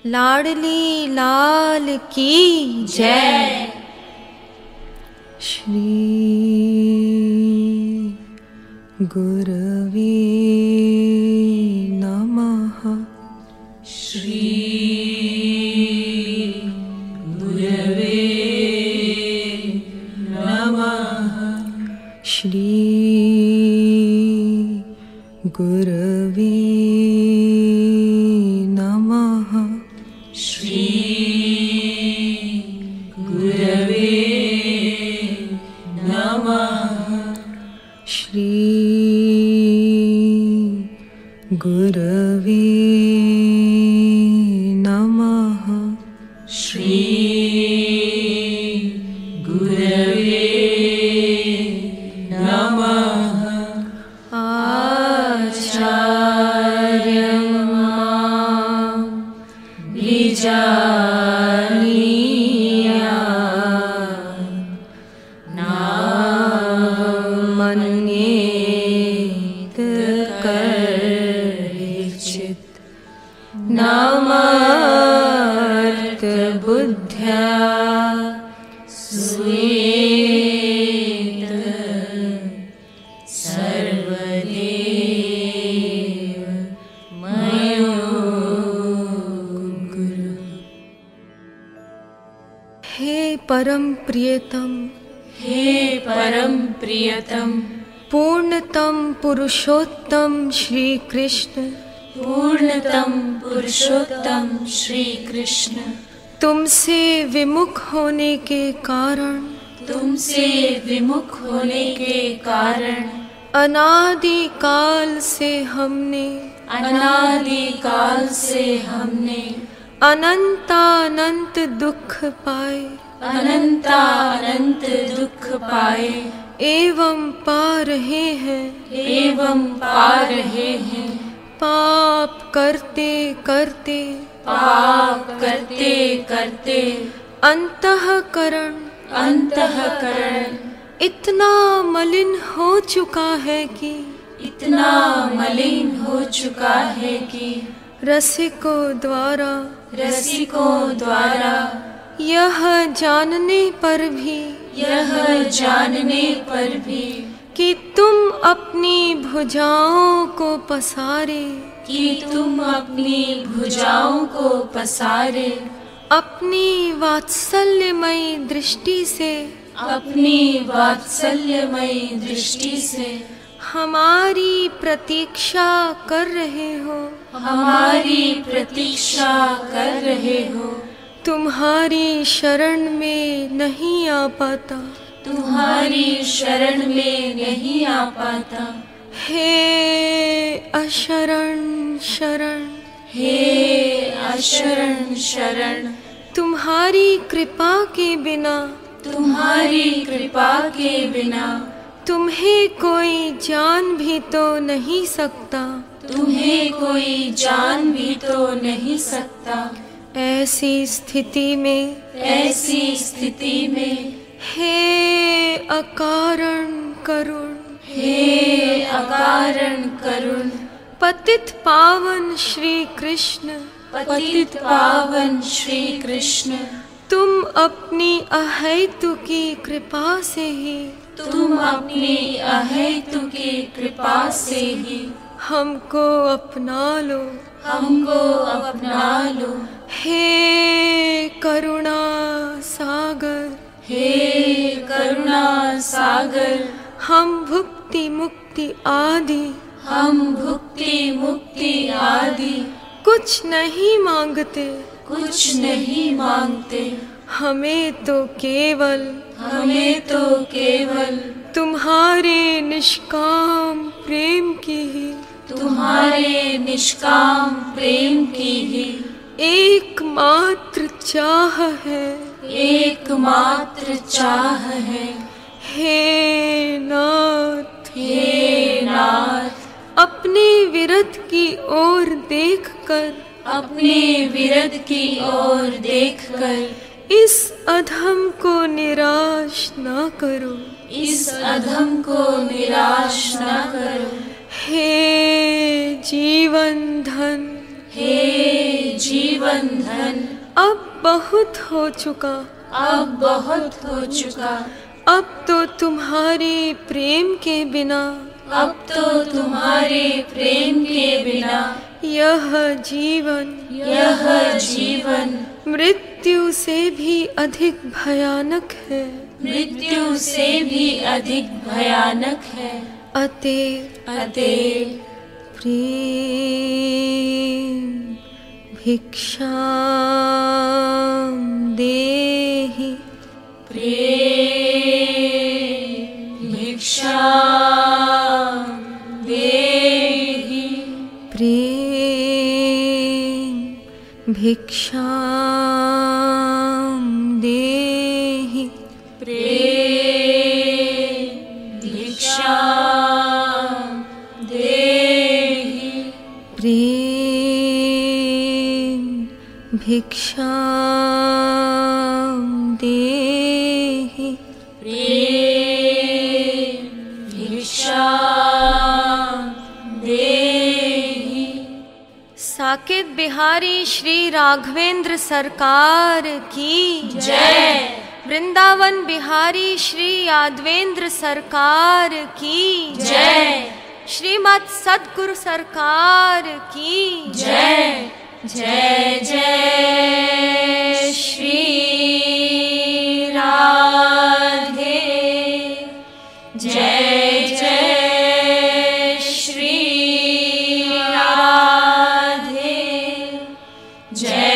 लाडली लाल की जय। श्री गुरवे नमः। श्री गुरवे नमः। श्री गुरवे नमः। श्री गुरवे नमः। श्री गुरवे नमः। श्री गुरवे नमः। आचार्यं मां निजानीयात् नाहं मन्येत कर्हिचित् नामर्थबुद्ध्या स्वेत सर्वदेव मयो गुरु। हे परम प्रियतम, हे परम प्रियतम, पूर्णतम पुरुषोत्तम श्री कृष्ण, पूर्णतम पुरुषोत्तम श्री कृष्ण, तुमसे विमुख होने के कारण, तुमसे विमुख होने के कारण अनादि काल से हमने अनंतानंत दुख पाए, अनंतानंत दुख पाए एवं पा रहे हैं, पाप करते करते पाप करते करते अंतःकरण इतना मलिन हो चुका है कि रसिकों द्वारा यह जानने पर भी कि तुम अपनी भुजाओं को पसारे, अपनी वात्सल्यमयी दृष्टि से हमारी प्रतीक्षा कर रहे हो, तुम्हारी शरण में नहीं आ पाता, हे अशरण शरण, तुम्हारी कृपा के बिना तुम्हें कोई जान भी तो नहीं सकता। ऐसी स्थिति में हे अकारण करुण, पतित पावन श्री कृष्ण, तुम अपनी अहेतुकी कृपा से ही हमको अपना लो, हे करुणा सागर, हम भुक्ति मुक्ति आदि कुछ नहीं मांगते, हमें तो केवल तुम्हारे निष्काम प्रेम की ही एकमात्र चाह है। हे नाथ, अपने विरत की ओर देखकर इस अधम को निराश न करो, हे जीवन धन, जीवन धन अब बहुत हो चुका, अब बहुत हो चुका। अब तो तुम्हारे प्रेम के बिना, अब तो तुम्हारे प्रेम के बिना यह जीवन मृत्यु से भी अधिक भयानक है, मृत्यु से भी अधिक भयानक है। अतएव प्रेम भिक्षां देहि, प्रेम भिक्षां देहि, प्रेम भिक्षां देहि, प्रेम भिक्षां देहि, प्रेम भिक्षां देहि, प्रेम भिक्षां देहि। साकेत बिहारी श्री राघवेंद्र सरकार की जय। वृंदावन बिहारी श्री यादवेंद्र सरकार की जय। श्रीमद सद्गुरु सरकार की जय। जय जय श्री राधे, जय जय श्री राधे, जय